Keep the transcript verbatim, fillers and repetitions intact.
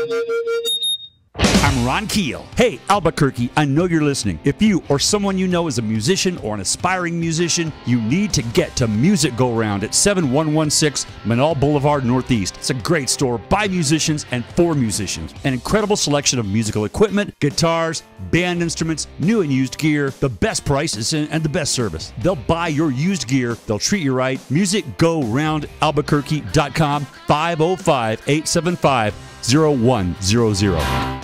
I'm Ron Keel. Hey, Albuquerque, I know you're listening. If you or someone you know is a musician or an aspiring musician, you need to get to Music Go Round at seven one one six Manal Boulevard Northeast. It's a great store by musicians and for musicians. An incredible selection of musical equipment, guitars, band instruments, new and used gear, the best prices, and, and the best service. They'll buy your used gear. They'll treat you right. music go round albuquerque dot com, five oh five, eight seven five, oh one zero zero.